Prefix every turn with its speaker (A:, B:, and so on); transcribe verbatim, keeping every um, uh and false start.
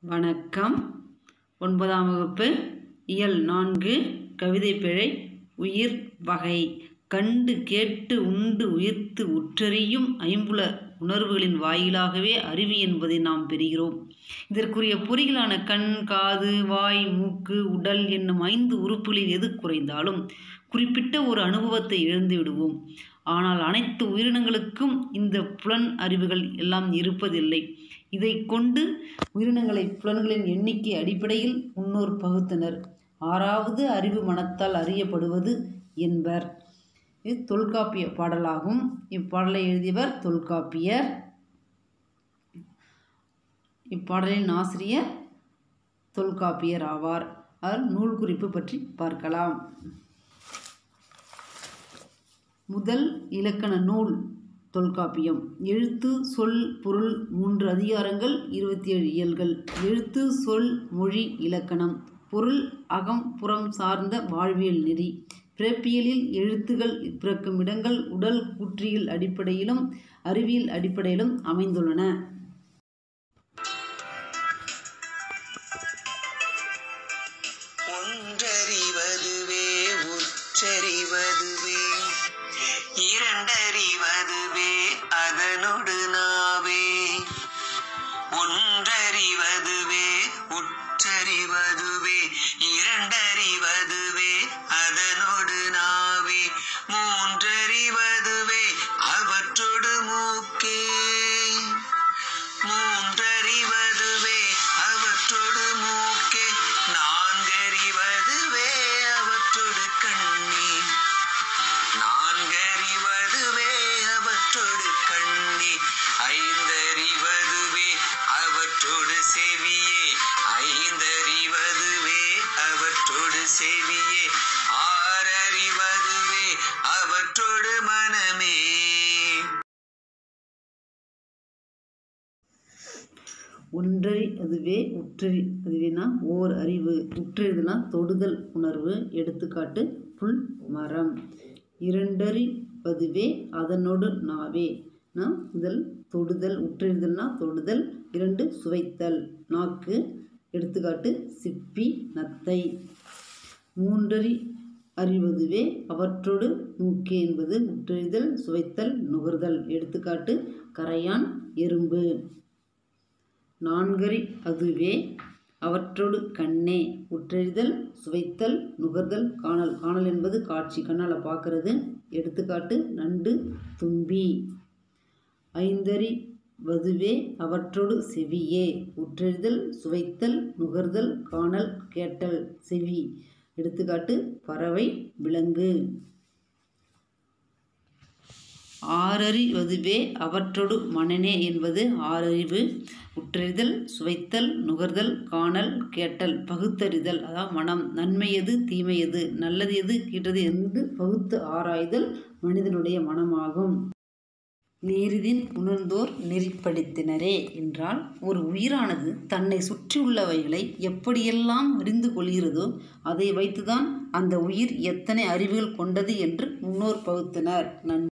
A: வணக்கம். ஒன்பதாம் வகுப்பு இயல் நான்கு கவிதை பிழை. உயிர் வகை. கண்டு கேட்டு உண்டு உயிர்த்து உற்றறியும் ஐம்புல உணர்வுகளின் வாயிலாகவே அறிவு என்பதை நாம் பெறுகிறோம். இதற்குரிய பொறிகளான கண், காது, வாய், மூக்கு, உடல் என்னும் ஐந்து உறுப்புகளில் எது குறைந்தாலும் குறிப்பிட்ட ஒரு அனுபவத்தை இழந்து விடுவோம். ஆனால் அனைத்து உயிரினங்களுக்கும் இந்த புலன் அறிவுகள் எல்லாம் இருப்பதில்லை. இதை கொண்டு உயிரினங்களை புலன்களின் எண்ணிக்கை அடிப்படையில் முன்னோர் பகுத்தனர். ஆறாவது அறிவு மனத்தால் அறியப்படுவது என்பர். இது தொல்காப்பிய பாடலாகும். இப்பாடலை எழுதியவர் தொல்காப்பியர். இப்பாடலின் ஆசிரியர் தொல்காப்பியர் ஆவார். அவர் நூல் குறிப்பு பற்றி பார்க்கலாம். முதல் இலக்கண நூல் தொல்காப்பியம். எழுத்து, சொல், பொருள் மூன்று அதிகாரங்கள், இருபத்தி ஏழு இயல்கள். எழுத்து, சொல், மொழி, இலக்கணம். பொருள் அகம் புறம் சார்ந்த வாழ்வியல் நெறி. பிறப்பியலில் எழுத்துகள் பிறக்கும் இடங்கள் உடல் கூற்றியல் அடிப்படையிலும் அறிவியல் அடிப்படையிலும் அமைந்துள்ளன.
B: ஒன்றறிவதுவே உற்றறிவதுவே இரண்டறிவதுவே அதனொடு நாவே. ஒன்றறிவதுவே உற்றறிவதுவே இரண்டறிவதுவே அதனொடு நாவே. மூன்றறிவதுவே அவற்றொடு மூக்கே. மூன்றறிவதுவே அவற்றொடு மூக்கே. நான்கறிவதுவே அவற்றொடு கண்ணே. நான்கறிவதுவே அவற்றொடு கண்ணே. ஐந்தறிவதுவே அவற்றொடு செவியே. ஐந்தறிவதுவே அவற்றொடு செவியே. ஆறறிவதுவே அவற்றொடு மனமே.
A: ஒன்றறி அதுவே உற்றறி அதுவேனா ஓர் அறிவு. உற்றறிதுனா தொடுதல் உணர்வு. எடுத்துக்காட்டு புல், மரம். இரண்டறிவதுவே அதனொடு நாவே. முதல் தொடுதல். உற்றறிதல்னா தொடுதல். இரண்டு சுவைத்தல் நாக்கு. எடுத்துக்காட்டு சிப்பி, நத்தை. மூன்றறி அறிவதுவே அவற்றொடு மூக்கே என்பது உற்றறிதல், சுவைத்தல், நுகர்தல். எடுத்துக்காட்டு கரையான், எறும்பு. நான்கறி அதுவே அவற்றொடு கண்ணே. உற்றறிதல், சுவைத்தல், நுகர்தல், காணல். காணல் என்பது காட்சி, கண்ணால் பார்க்கறது. எடுத்துக்காட்டு நண்டு, தும்பி. ஐந்தறிவதுவே அவற்றொடு செவியே. உற்றறிதல், சுவைத்தல், நுகர்தல், காணல், கேட்டல், செவி. எடுத்துக்காட்டு பறவை, விலங்கு. ஆறறிவதுவே அவற்றொடு மனனே என்பது ஆறறிவு. உற்றறிதல், சுவைத்தல், நுகர்தல், காணல், கேட்டல், பகுத்தறிதல். அதாவது மனம். நன்மை எது, தீமை எது, நல்லது எது, கெட்டது என்று பகுத்து ஆராய்தல் மனிதனுடைய மனமாகும். நேரிதின் உணர்ந்தோர் நெறிப்படுத்தினரே என்றால் ஒரு உயிரானது தன்னை சுற்றியுள்ளவைகளை எப்படியெல்லாம் அறிந்து கொள்கிறதோ அதை வைத்துதான் அந்த உயிர் எத்தனை அறிவுகள் கொண்டது என்று முன்னோர் பகுத்தனர். நன்றி.